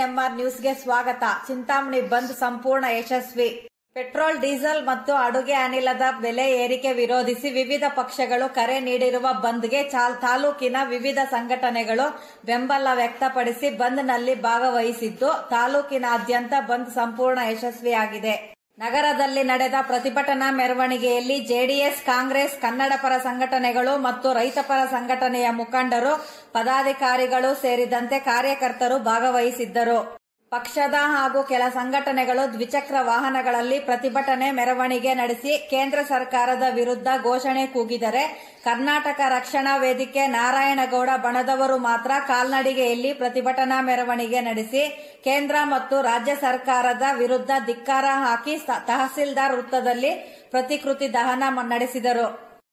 ANMR ನ್ಯೂಸ್ಗೆ ಸ್ವಾಗತ. ಚಿಂತಾಮಣಿ ಬಂದ್ ಸಂಪೂರ್ಣ ಯಶಸ್ವಿ. ಪೆಟ್ರೋಲ್, ಡೀಸೆಲ್ ಮತ್ತು ಅಡುಗೆ ಅನಿಲದ ಬೆಲೆ ಏರಿಕೆ ವಿರೋಧಿಸಿ ವಿವಿಧ ಪಕ್ಷಗಳು ಕರೆ ನೀಡಿರುವ ಬಂದ್ಗೆ ತಾಲೂಕಿನ ವಿವಿಧ ಸಂಘಟನೆಗಳು ಬೆಂಬಲ ವ್ಯಕ್ತಪಡಿಸಿ ಬಂದ್ನಲ್ಲಿ ಭಾಗವಹಿಸಿದ್ದು, ತಾಲೂಕಿನಾದ್ಯಂತ ಬಂದ್ ಸಂಪೂರ್ಣ ಯಶಸ್ವಿಯಾಗಿದೆ. ನಗರದಲ್ಲಿ ನಡೆದ ಪ್ರತಿಭಟನಾ ಮೆರವಣಿಗೆಯಲ್ಲಿ ಜೆಡಿಎಸ್, ಕಾಂಗ್ರೆಸ್, ಕನ್ನಡಪರ ಸಂಘಟನೆಗಳು ಮತ್ತು ರೈತಪರ ಸಂಘಟನೆಯ ಮುಖಂಡರು, ಪದಾಧಿಕಾರಿಗಳು ಸೇರಿದಂತೆ ಕಾರ್ಯಕರ್ತರು ಭಾಗವಹಿಸಿದ್ದರು. ಪಕ್ಷದ ಹಾಗೂ ಕೆಲ ಸಂಘಟನೆಗಳು ದ್ವಿಚಕ್ರ ವಾಹನಗಳಲ್ಲಿ ಪ್ರತಿಭಟನೆ ಮೆರವಣಿಗೆ ನಡೆಸಿ ಕೇಂದ್ರ ಸರ್ಕಾರದ ವಿರುದ್ಧ ಘೋಷಣೆ ಕೂಗಿದರೆ, ಕರ್ನಾಟಕ ರಕ್ಷಣಾ ವೇದಿಕೆ, ನಾರಾಯಣಗೌಡ ಬಣದವರು ಮಾತ್ರ ಕಾಲ್ನಡಿಗೆಯಲ್ಲಿ ಪ್ರತಿಭಟನಾ ಮೆರವಣಿಗೆ ನಡೆಸಿ ಕೇಂದ್ರ ಮತ್ತು ರಾಜ್ಯ ಸರ್ಕಾರದ ವಿರುದ್ಧ ಧಿಕ್ಕಾರ ಹಾಕಿ ತಹಸೀಲ್ದಾರ್ ವೃತ್ತದಲ್ಲಿ ಪ್ರತಿಕೃತಿ ದಹನ ನಡೆಸಿದರು.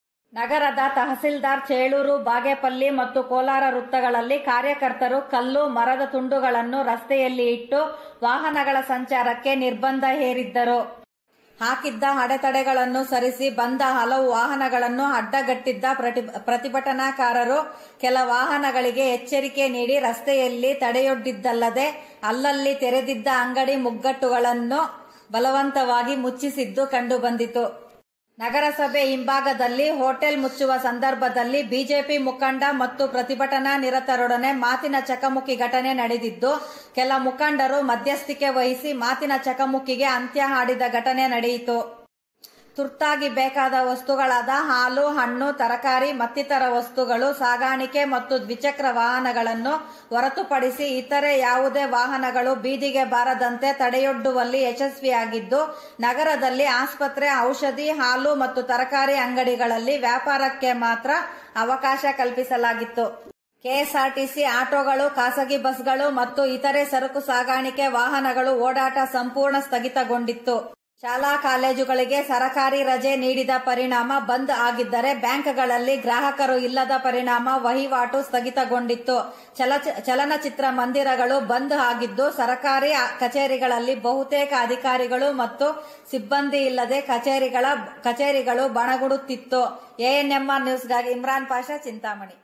ನಗರದ ತಹಸೀಲ್ದಾರ್, ಚೇಳೂರು, ಬಾಗೇಪಲ್ಲಿ ಮತ್ತು ಕೋಲಾರ ವೃತ್ತಗಳಲ್ಲಿ ಕಾರ್ಯಕರ್ತರು ಕಲ್ಲು, ಮರದ ತುಂಡುಗಳನ್ನು ರಸ್ತೆಯಲ್ಲಿ ಇಟ್ಟು ವಾಹನಗಳ ಸಂಚಾರಕ್ಕೆ ನಿರ್ಬಂಧ ಹೇರಿದ್ದರು. ಹಾಕಿದ್ದ ಅಡೆತಡೆಗಳನ್ನು ಸರಿಸಿ ಬಂದ ಹಲವು ವಾಹನಗಳನ್ನು ಅಡ್ಡಗಟ್ಟಿದ್ದ ಪ್ರತಿಭಟನಾಕಾರರು ಕೆಲ ವಾಹನಗಳಿಗೆ ಎಚ್ಚರಿಕೆ ನೀಡಿ ರಸ್ತೆಯಲ್ಲಿ ತಡೆಯೊಡ್ಡಿದ್ದಲ್ಲದೆ ಅಲ್ಲಲ್ಲಿ ತೆರೆದಿದ್ದ ಅಂಗಡಿ ಮುಗ್ಗಟ್ಟುಗಳನ್ನು ಬಲವಂತವಾಗಿ ಮುಚ್ಚಿಸಿದ್ದು ಕಂಡುಬಂದಿತು. ನಗರಸಭೆ ಹಿಂಭಾಗದಲ್ಲಿ ಹೋಟೆಲ್ ಮುಚ್ಚುವ ಸಂದರ್ಭದಲ್ಲಿ ಬಿಜೆಪಿ ಮುಖಂಡ ಮತ್ತು ಪ್ರತಿಭಟನಾ ನಿರತರೊಡನೆ ಮಾತಿನ ಚಕಮಕಿ ಘಟನೆ ನಡೆದಿದ್ದು, ಕೆಲ ಮುಖಂಡರು ಮಧ್ಯಸ್ಥಿಕೆ ವಹಿಸಿ ಮಾತಿನ ಚಕಮಕಿಗೆ ಅಂತ್ಯ ಹಾಡಿದ ಘಟನೆ ನಡೆಯಿತು. ತುರ್ತಾಗಿ ಬೇಕಾದ ವಸ್ತುಗಳಾದ ಹಾಲು, ಹಣ್ಣು, ತರಕಾರಿ ಮತ್ತಿತರ ವಸ್ತುಗಳು ಸಾಗಾಣಿಕೆ ಮತ್ತು ದ್ವಿಚಕ್ರ ವಾಹನಗಳನ್ನು ಹೊರತುಪಡಿಸಿ ಇತರೆ ಯಾವುದೇ ವಾಹನಗಳು ಬೀದಿಗೆ ಬಾರದಂತೆ ತಡೆಯೊಡ್ಡುವಲ್ಲಿ ಯಶಸ್ವಿಯಾಗಿದ್ದು, ನಗರದಲ್ಲಿ ಆಸ್ಪತ್ರೆ, ಔಷಧಿ, ಹಾಲು ಮತ್ತು ತರಕಾರಿ ಅಂಗಡಿಗಳಲ್ಲಿ ವ್ಯಾಪಾರಕ್ಕೆ ಮಾತ್ರ ಅವಕಾಶ ಕಲ್ಪಿಸಲಾಗಿತ್ತು. ಕೆಎಸ್ಆರ್ಟಿಸಿ ಆಟೋಗಳು, ಖಾಸಗಿ ಬಸ್ಗಳು ಮತ್ತು ಇತರೆ ಸರಕು ಸಾಗಾಣಿಕೆ ವಾಹನಗಳು ಓಡಾಟ ಸಂಪೂರ್ಣ ಸ್ಥಗಿತಗೊಂಡಿತ್ತು. ಶಾಲಾ ಕಾಲೇಜುಗಳಿಗೆ ಸರಕಾರಿ ರಜೆ ನೀಡಿದ ಪರಿಣಾಮ ಬಂದ್ ಆಗಿದ್ದರೆ, ಬ್ಯಾಂಕ್ಗಳಲ್ಲಿ ಗ್ರಾಹಕರು ಇಲ್ಲದ ಪರಿಣಾಮ ವಹಿವಾಟು ಸ್ಥಗಿತಗೊಂಡಿತ್ತು. ಚಲನಚಿತ್ರ ಮಂದಿರಗಳು ಬಂದ್ ಆಗಿದ್ದು, ಸರಕಾರಿ ಕಚೇರಿಗಳಲ್ಲಿ ಬಹುತೇಕ ಅಧಿಕಾರಿಗಳು ಮತ್ತು ಸಿಬ್ಬಂದಿ ಇಲ್ಲದೆ ಕಚೇರಿಗಳು ಬಣಗುಡುತ್ತಿತ್ತು. ಎಎನ್ಎಂಆರ್ ನ್ಯೂಸ್ಗಾಗಿ ಇಮ್ರಾನ್ ಪಾಷಾ, ಚಿಂತಾಮಣಿ.